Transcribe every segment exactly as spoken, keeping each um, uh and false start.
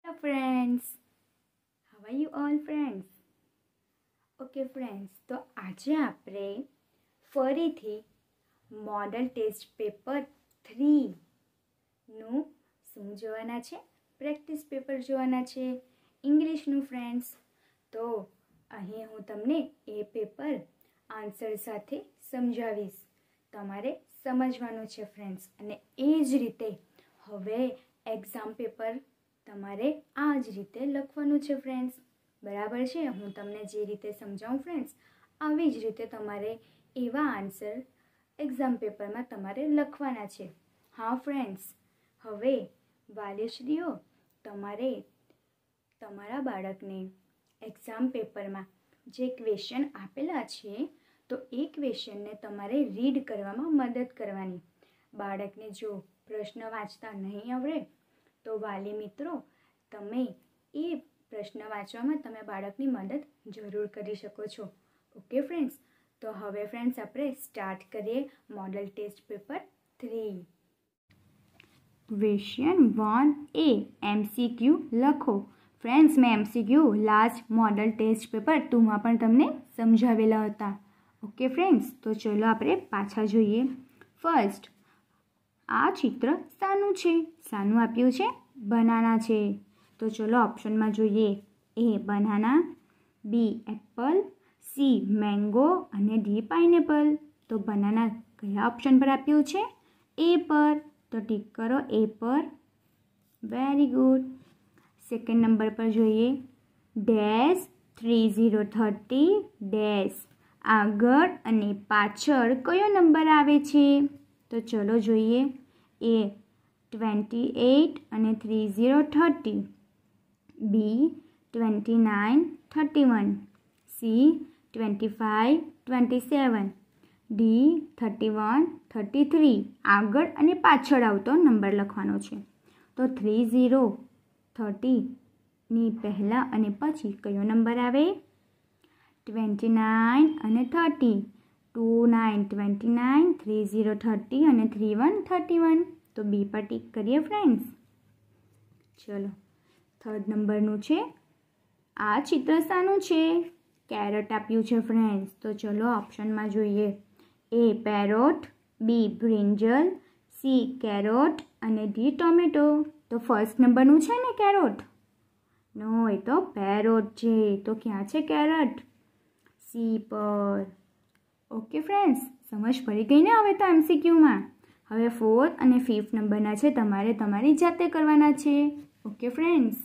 Hello friends, how are you all friends? Okay friends, તો આજે આપણે ફરીથી મોડલ ટેસ્ટ પેપર થ્રીનું શું જોવાના છે? પ્રેક્ટિસ પેપર જોવાના છે ઇંગ્લિશનું ફ્રેન્ડ્સ. તો અહીં હું તમને એ પેપર આન્સર સાથે સમજાવીશ. તમારે સમજવાનું છે ફ્રેન્ડ્સ, અને એ જ રીતે હવે એક્ઝામ પેપર તમારે આ જ રીતે લખવાનું છે ફ્રેન્ડ્સ. બરાબર છે? હું તમને જે રીતે સમજાવું ફ્રેન્ડ્સ, આવી જ રીતે તમારે એવા આન્સર એક્ઝામ પેપરમાં તમારે લખવાના છે. હા ફ્રેન્ડ્સ, હવે વાલીશ્રીઓ તમારે તમારા બાળકને એક્ઝામ પેપરમાં જે ક્વેશ્ચન આપેલા છે તો એ ક્વેશ્ચનને તમારે રીડ કરવામાં મદદ કરવાની. બાળકને જો પ્રશ્ન વાંચતા નહીં આવડે તો વાલી મિત્રો તમે એ પ્રશ્ન વાંચવામાં તમે બાળકની મદદ જરૂર કરી શકો છો. ઓકે ફ્રેન્ડ્સ, તો હવે ફ્રેન્ડ્સ આપણે સ્ટાર્ટ કરીએ model test paper three. Question one A MCQ લખો. ફ્રેન્ડ્સ, મેં MCQ last model test paper ટુમાં પણ તમને સમજાવેલા હતા. ઓકે ફ્રેન્ડ્સ, તો ચલો આપણે પાછા જોઈએ. ફર્સ્ટ, આ ચિત્ર શાનું છે? શાનું આપ્યું છે? બનાના છે. તો ચલો ઓપ્શનમાં જોઈએ. A banana, B apple, C mango અને ડી પાઇનેપલ. તો બનાના કયા ઓપ્શન પર આપ્યું છે? એ પર. તો ટીક કરો એ પર. Very good. સેકન્ડ નંબર પર જોઈએ. Dash three zero thirty dash. આગળ અને પાછળ કયો નંબર આવે છે? તો ચલો જોઈએ. એ ટ્વેન્ટી એટ અને three zero thirty. B twenty nine thirty one. C twenty five twenty seven. D thirty one thirty three. આગળ અને પાછળ આવતો નંબર લખવાનો છે. તો થ્રી ઝીરો થર્ટીની પહેલાં અને પછી કયો નંબર આવે? ટ્વેન્ટી નાઇન અને thirty. Two nine twenty nine, three zero thirty અને થ્રી વન થર્ટી વન. તો બી પર ટીક કરીએ ફ્રેન્ડ્સ. ચલો થર્ડ નંબરનું છે. આ ચિત્ર શાનું છે? કેરટ આપ્યું છે ફ્રેન્ડ્સ. તો ચલો ઓપ્શનમાં જોઈએ. A parrot, B brinjal, C carrot અને ડી ટોમેટો. તો ફર્સ્ટ નંબરનું છે ને કેરોટ? નો, એ તો પેરોટ છે. તો ક્યાં છે કેરટ? સી પર. ઓકે ફ્રેન્ડ્સ, સમજ પડી ગઈ ને હવે તો એમસીક્યુમાં. હવે ફોર્થ અને ફિફ્થ નંબરના છે, તમારે તમારી જાતે કરવાના છે. ઓકે ફ્રેન્ડ્સ,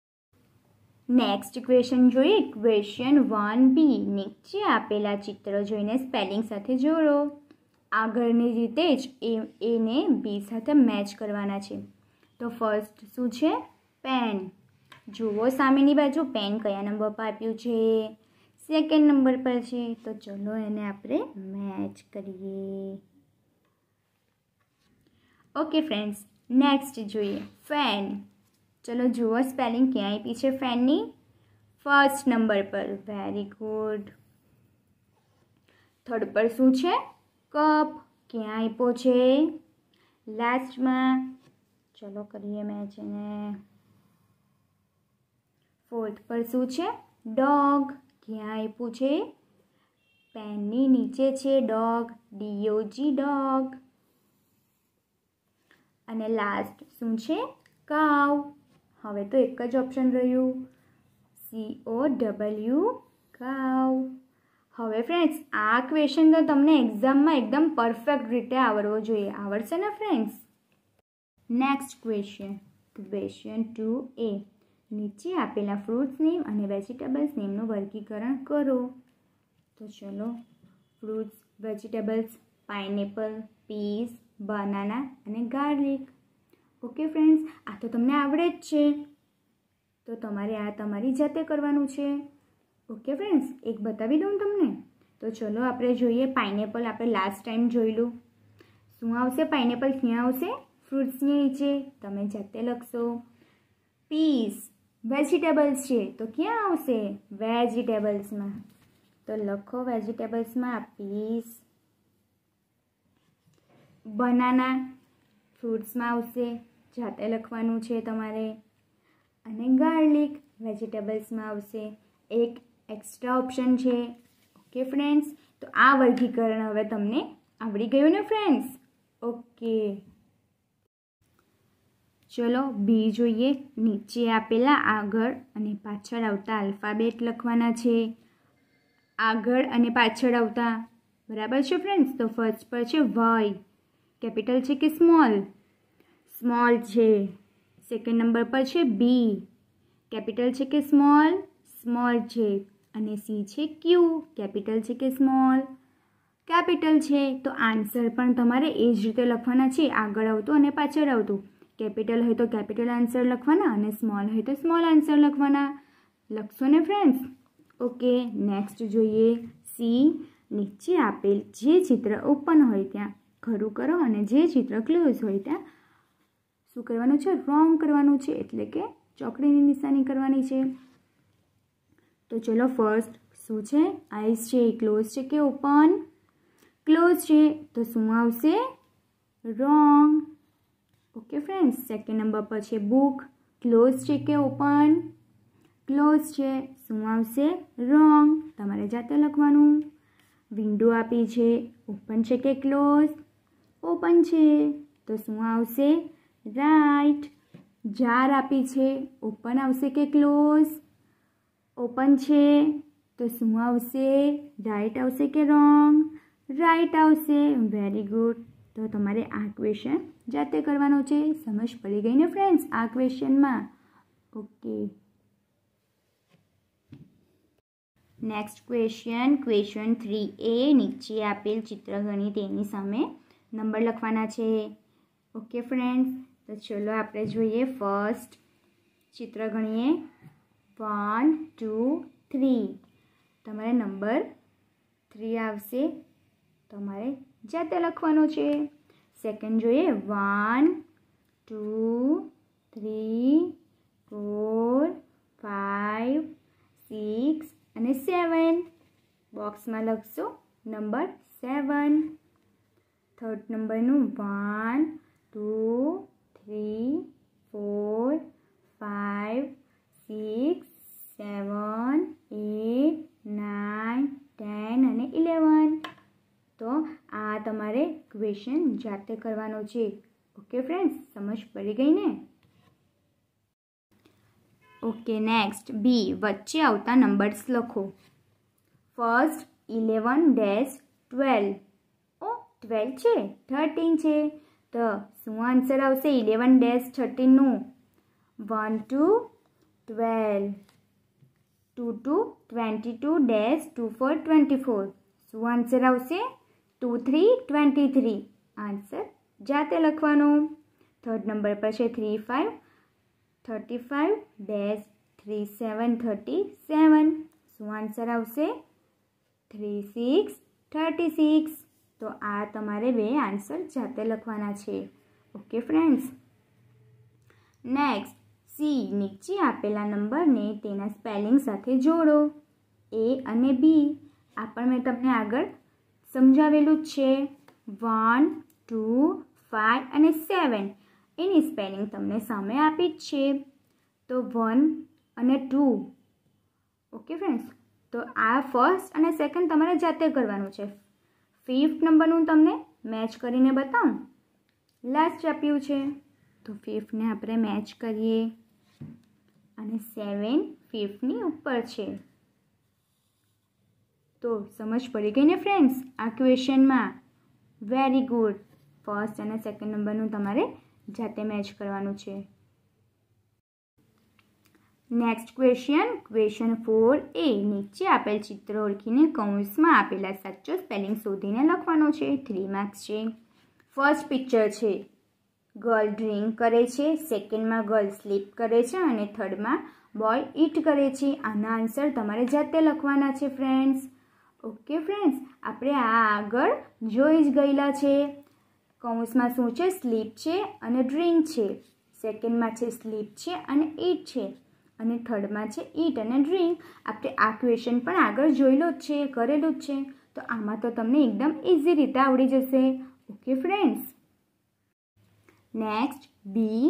નેક્સ્ટ ક્વેશ્ચન જોઈએ. Question one B. નીચે આપેલા ચિત્ર જોઈને સ્પેલિંગ સાથે જોડો. આગળની રીતે જ એ એને બી સાથે મેચ કરવાના છે. તો ફર્સ્ટ શું છે? પેન. જુઓ સામેની બાજુ પેન કયા નંબર પર આપ્યું છે? સેકન્ડ નંબર પર છે. તો ચલો એને આપણે મેચ કરીએ. ઓકે ફ્રેન્ડ્સ, નેક્સ્ટ જોઈએ. ફેન. ચલો જુઓ સ્પેલિંગ ક્યાં આપી છે ફેનની? ફર્સ્ટ નંબર પર. Very good. થર્ડ પર શું છે? કપ. ક્યાં આપ્યો છે? લાસ્ટમાં. ચલો કરીએ મેચ એને. ફોર્થ પર શું છે? ડોગ. ક્યાં આપ્યું છે? પેનની નીચે છે ડોગ. DOG dog. અને લાસ્ટ શું છે? કાવ. હવે તો એક જ ઓપ્શન રહ્યું. સી ઓ ડબલ્યુ કાવ. હવે ફ્રેન્ડ્સ, આ ક્વેશ્ચન તો તમને એક્ઝામમાં એકદમ પરફેક્ટ રીતે આવડવો જોઈએ. આવડશે ને friends? Next question. Question two A. નીચે આપેલા ફ્રૂટ્સ નેમ અને વેજીટેબલ્સ નેમનું વર્ગીકરણ કરો. તો ચલો fruits, vegetables, pineapple, peas, banana અને ગાર્લિક. ઓકે ફ્રેન્ડ્સ, આ તો તમને આવડે જ છે. તો તમારે આ તમારી જાતે કરવાનું છે. ઓકે ફ્રેન્ડ્સ, એક બતાવી દઉં તમને. તો ચલો આપણે જોઈએ. પાઇનેપલ આપણે લાસ્ટ ટાઈમ જોયેલું. શું આવશે? પાઇનેપલ ક્યાં આવશે? ફ્રૂટ્સની નીચે. તમે જાતે લખશો. પીસ વેજીટેબલ્સ છે, તો ક્યાં આવશે? વેજીટેબલ્સમાં. તો લખો વેજીટેબલ્સમાં પીસ. બનાના ફ્રૂટ્સમાં આવશે, જાતે લખવાનું છે તમારે. અને ગાર્લિક. વેજીટેબલ્સમાં આવશે એક એક્સ્ટ્રા ઓપ્શન છે. ઓકે ફ્રેન્ડ્સ, તો આ વર્ગીકરણ હવે તમને આવડી ગયું ને ફ્રેન્ડ્સ? ઓકે, ચલો બી જોઈએ. નીચે આપેલા આગળ અને પાછળ આવતા આલ્ફાબેટ લખવાના છે. આગળ અને પાછળ આવતા, બરાબર છે ફ્રેન્ડ્સ? તો ફર્સ્ટ પર છે વાય. કેપિટલ છે કે સ્મોલ? સ્મોલ છે. સેકન્ડ નંબર પર છે બી. કેપિટલ છે કે સ્મોલ? સ્મોલ છે. અને સી છે ક્યુ. કેપિટલ છે કે સ્મોલ? કેપિટલ છે. તો આન્સર પણ તમારે એ જ રીતે લખવાના છે, આગળ આવતું અને પાછળ આવતું. કેપિટલ હોય તો કેપિટલ આન્સર લખવાના અને સ્મોલ હોય તો સ્મોલ આન્સર લખવાના. લખશો ને ફ્રેન્ડ્સ? ઓકે, નેક્સ્ટ જોઈએ સી. નીચે આપેલ જે ચિત્ર ઓપન હોય ત્યાં ખરું કરો અને જે ચિત્ર ક્લોઝ હોય ત્યાં શું કરવાનું છે? રોંગ કરવાનું છે, એટલે કે ચોકડીની નિશાની કરવાની છે. તો ચલો ફર્સ્ટ શું છે? આઈસ છે. ક્લોઝ છે કે ઓપન? ક્લોઝ છે. તો શું આવશે? Wrong. Okay friends, second number પર છે બુક. ક્લોઝ છે કે ઓપન? ક્લોઝ છે. શું આવશે? રોંગ. તમારે જાતે લખવાનું. વિન્ડો આપી છે, ઓપન છે કે ક્લોઝ? ઓપન છે. તો શું આવશે? રાઈટ. જાર આપી છે, ઓપન આવશે કે ક્લોઝ? ઓપન છે. તો શું આવશે? રાઈટ આવશે કે રોંગ? રાઈટ આવશે. Very good. તો તમારે આ ક્વેશ્ચન જાતે કરવાનો છે. સમજ પડી ગઈ ને ફ્રેન્ડ્સ આ ક્વેશ્ચનમાં? Okay, next question. Question three A. નીચે આપેલ ચિત્ર ગણી તેની સામે નંબર લખવાના છે. ઓકે ફ્રેન્ડ્સ, તો ચલો આપણે જોઈએ. ફર્સ્ટ ચિત્ર ગણીએ. One two three. તમારે નંબર થ્રી આવશે, તમારે જાતે લખવાનો છે. સેકન્ડ જોઈએ. One two three four five six અને સેવન. બોક્સમાં લખશો નંબર સેવન. થર્ડ નંબરનું one two three four five six seven eight nine ten અને ઇલેવન. તો આ તમારે ક્વેશ્ચન જાતે કરવાનો છે. ઓકે ફ્રેન્ડ્સ, સમજ પડી ગઈ ને? Okay, next B. વચ્ચે આવતા નંબર્સ લખો. First eleven dash twelve. ઓ ટ્વેલ્વ છે, થર્ટીન છે. તો શું આન્સર આવશે ઇલેવન ડેશ થર્ટીનનું? One two twelve. Two two twenty two dash two four twenty four. શું આન્સર આવશે? Two three twenty three. Answer જાતે લખવાનું. થર્ડ નંબર પર છે three five. Thirty five dash three seven thirty seven. શું answer આવશે? Three six thirty six. તો આ તમારે બે આન્સર જાતે લખવાના છે. Okay friends, next C. નીચે આપેલા નંબરને તેના સ્પેલિંગ સાથે જોડો. એ અને બી. આ પણ મેં તમને આગળ સમજાવેલું જ છે. વન ટુ ફાઇવ અને સેવન એની સ્પેલિંગ તમને સામે આપી જ છે. તો વન અને ટુ. ઓકે ફ્રેન્ડ્સ, તો આ ફર્સ્ટ અને સેકન્ડ તમારે જાતે કરવાનું છે. ફિફ્થ નંબરનું તમને મેચ કરીને બતાવું. લાસ્ટ આપ્યું છે, તો ફિફ્થને આપણે મેચ કરીએ અને સેવન ફિફ્થની ઉપર છે. તો સમજ પડી ગઈ ને ફ્રેન્ડ્સ આ ક્વેશ્ચનમાં? Very good. ફર્સ્ટ અને સેકન્ડ નંબરનું તમારે જાતે મેચ કરવાનું છે. Next question. Question four A. નીચે આપેલ ચિત્ર ઓળખીને કૌંસમાં આપેલા સાચો સ્પેલિંગ શોધીને લખવાનો છે. થ્રી માર્ક્સ છે. ફર્સ્ટ પિક્ચર છે ગર્લ ડ્રિંક કરે છે, સેકન્ડમાં ગર્લ સ્લીપ કરે છે અને થર્ડમાં બોય ઈટ કરે છે. આના આન્સર તમારે જાતે લખવાના છે ફ્રેન્ડ્સ. ઓકે ફ્રેન્ડ્સ, આપણે આ આગળ જોઈ જ ગયેલા છે. કૌંસમાં શું છે? સ્લીપ છે અને ડ્રિંક છે. સેકન્ડમાં છે સ્લીપ છે અને ઈટ છે અને થર્ડમાં છે ઈટ અને ડ્રિંક. આપણે આ ક્વેશ્ચન પણ આગળ જોયેલો જ છે, કરેલું જ છે. તો આમાં તો તમને એકદમ ઇઝી રીતે આવડી જશે. Okay friends, next B.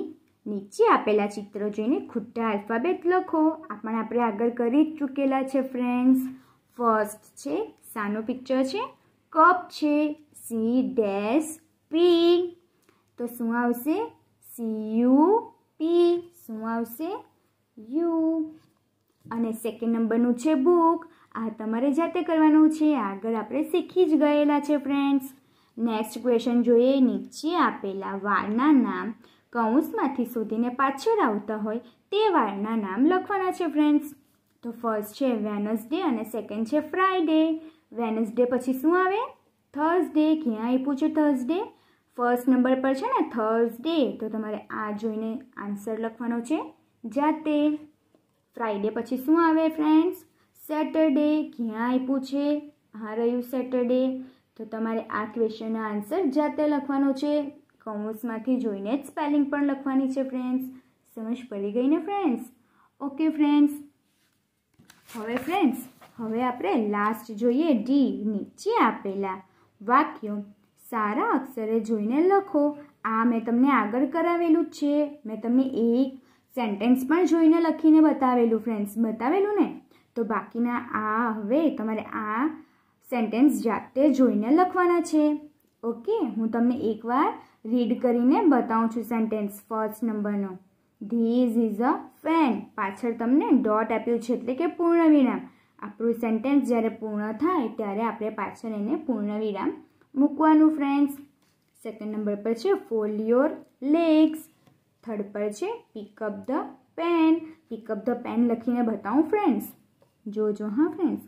નીચે આપેલા ચિત્રો જોઈને ખોટા આલ્ફાબેટ લખો. આ પણ આપણે આગળ કરી જ ચૂકેલા છે ફ્રેન્ડ્સ. ફર્સ્ટ છે સાનું પિક્ચર છે, કપ છે, સી ડેશ પી. તો શું આવશે? C U P. શું આવશે? યુ. અને સેકન્ડ નંબરનું છે બુક. આ તમારે જાતે કરવાનું છે, આગળ આપણે શીખી જ ગયેલા છે ફ્રેન્ડ્સ. નેક્સ્ટ ક્વેશ્ચન જોઈએ. નીચે આપેલા વારના નામ કૌંસમાંથી શોધીને પાછળ આવતા હોય તે વારના નામ લખવાના છે ફ્રેન્ડ્સ. તો ફર્સ્ટ છે વેનસડે અને સેકન્ડ છે ફ્રાઈડે. વેનસડે પછી શું આવે? થર્સડે. ક્યાં આપ્યું છે થર્સડે? ફર્સ્ટ નંબર પર છે ને થર્સડે. તો તમારે આ જોઈને આન્સર લખવાનો છે જાતે. ફ્રાઈડે પછી શું આવે ફ્રેન્ડ્સ? સેટરડે. ક્યાં આપ્યું છે? આ રહ્યું સેટરડે. તો તમારે આ ક્વેશ્ચનનો આન્સર જાતે લખવાનો છે. કૌંસમાંથી જોઈને જ સ્પેલિંગ પણ લખવાની છે ફ્રેન્ડ્સ. સમજ પડી ગઈ ને ફ્રેન્ડ્સ? Okay friends. હવે ફ્રેન્ડ્સ હવે આપણે લાસ્ટ જોઈએ ડી. નીચે આપેલા વાક્યો સારા અક્ષરે જોઈને લખો. આ મેં તમને આગળ કરાવેલું જ છે. મેં તમને એક સેન્ટેન્સ પણ જોઈને લખીને બતાવેલું ફ્રેન્ડ્સ. બતાવેલું ને? તો બાકીના આ હવે તમારે આ સેન્ટેન્સ જાતે જોઈને લખવાના છે. ઓકે, હું તમને એકવાર રીડ કરીને બતાવું છું સેન્ટેન્સ. ફર્સ્ટ નંબરનો ધીસ ઇઝ અ ફેન. પાછળ તમને ડોટ આપ્યું છે એટલે કે પૂર્ણ વિરામ. આપણું સેન્ટેન્સ જ્યારે પૂર્ણ થાય ત્યારે આપણે પાછળ એને પૂર્ણ વિરામ મૂકવાનું ફ્રેન્ડ્સ. સેકન્ડ નંબર પર છે ફોલ્ડ યોર લેગ્સ. થર્ડ પર છે pick up the pen. Pick up the pen લખીને બતાવું ફ્રેન્ડ્સ. જોજો હા friends.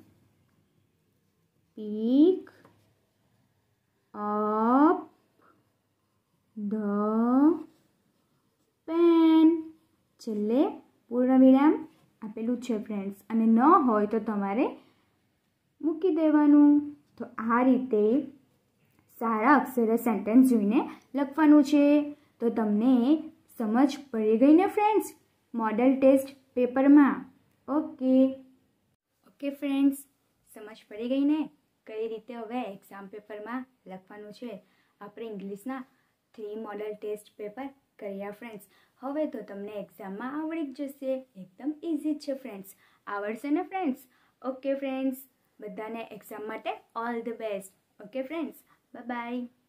Pick up the pen. છેલ્લે પૂર્ણ વિરામ આપેલું છે ફ્રેન્ડ્સ. અને ન હોય તો તમારે મૂકી દેવાનું. તો આ રીતે સારા અક્ષરે સેન્ટેન્સ જોઈને લખવાનું છે. તો તમને સમજ પડી ગઈ ને ફ્રેન્ડ્સ મોડલ ટેસ્ટ પેપરમાં? ઓકે ઓકે ફ્રેન્ડ્સ, સમજ પડી ગઈ ને કઈ રીતે હવે એક્ઝામ પેપરમાં લખવાનું છે? આપણે ઇંગ્લિશના થ્રી મોડલ ટેસ્ટ પેપર કર્યા ફ્રેન્ડ્સ. હવે તો તમને એક્ઝામમાં આવડી જ જશે. એકદમ ઇઝી છે ફ્રેન્ડ્સ. આવડશે ને ફ્રેન્ડ્સ? ઓકે ફ્રેન્ડ્સ, બધાને એક્ઝામ માટે all the best. Okay friends, bye by.